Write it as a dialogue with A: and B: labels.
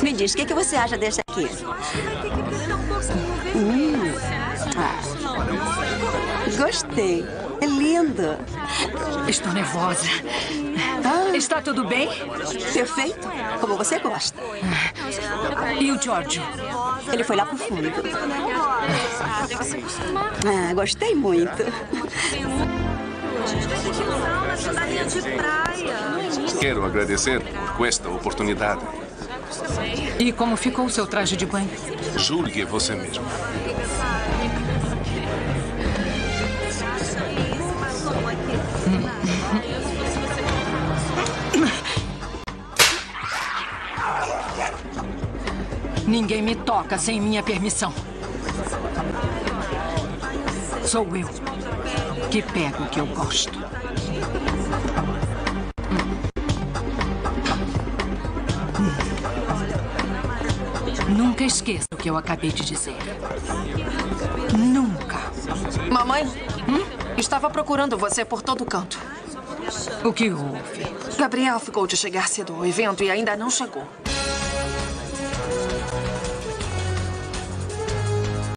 A: Me diz, o que você acha desse aqui? Gostei. É lindo.
B: Estou nervosa. Está tudo bem?
A: Perfeito. Como você gosta.
B: E o Giorgio?
A: Ele foi lá pro fundo. Gostei muito.
C: Quero agradecer por esta oportunidade.
B: E como ficou o seu traje de banho?
C: Julgue você mesmo.
B: Ninguém me toca sem minha permissão. Sou eu que pego o que eu gosto. Nunca esqueça o que eu acabei de dizer. Nunca.
D: Mamãe, estava procurando você por todo canto.
B: O que houve?
D: Gabriel ficou de chegar cedo ao evento e ainda não chegou.